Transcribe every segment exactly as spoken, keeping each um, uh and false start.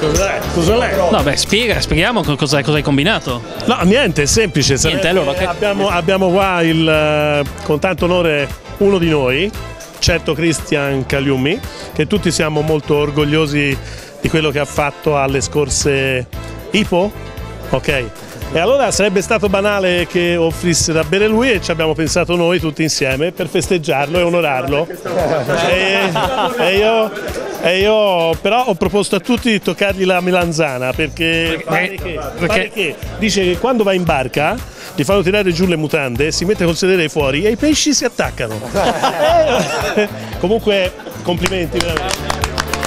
Cos'è? Cos'è? No, beh, spiega, spieghiamo cosa, cosa hai combinato. No, niente, è semplice. Niente, allora, che... abbiamo, abbiamo qua il, con tanto onore uno di noi, certo Christian Cagliumi, che tutti siamo molto orgogliosi di quello che ha fatto alle scorse Ipo. Ok. E allora sarebbe stato banale che offrisse da bere lui e ci abbiamo pensato noi tutti insieme per festeggiarlo e onorarlo. E, e, io, e io però ho proposto a tutti di toccargli la melanzana perché, pare che, pare che dice che quando va in barca gli fanno tirare giù le mutande, si mette col sedere fuori e i pesci si attaccano. Comunque complimenti veramente.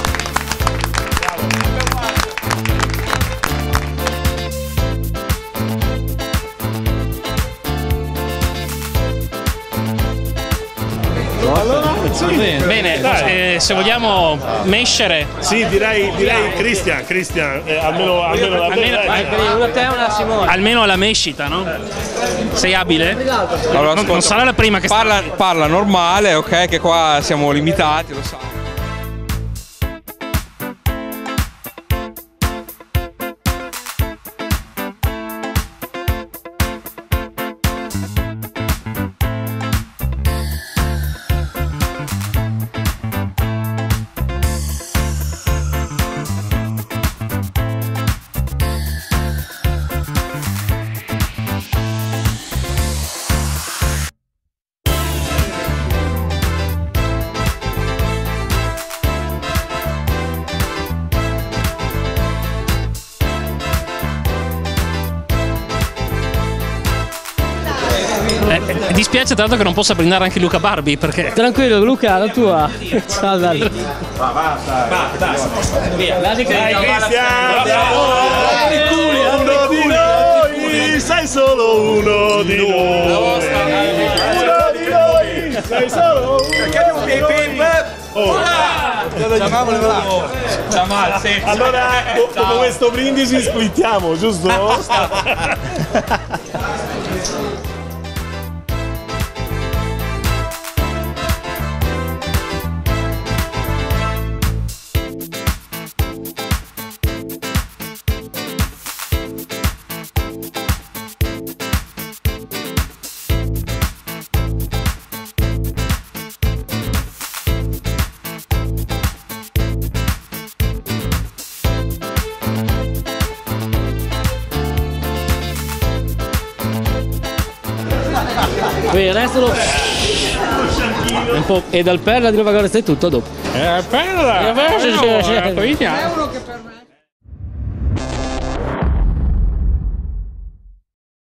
Allora, sì. Bene, eh, se vogliamo mescere. Sì, direi, direi Christian, Christian, eh, almeno, almeno la almeno, una te una Simone. Almeno alla mescita, no? Sei abile? Allora, non, non sarà la prima che parla, parla normale, ok, che qua siamo limitati, lo sai. Eh, dispiace tra l'altro che non possa brindare anche Luca Barbi perché... Tranquillo Luca, la tua. Ciao bello. Va, basta. Basta. Via. Dai Cristian! Uno di noi, sei solo uno di noi. Uno di noi, sei solo uno di noi. Allora, dopo questo brindisi splittiamo, giusto? Il resto lo... un po'. E dal perla di Nuova Gorizia è tutto dopo. Eh, perla! Eh, no, c'è, c'è, c'è. è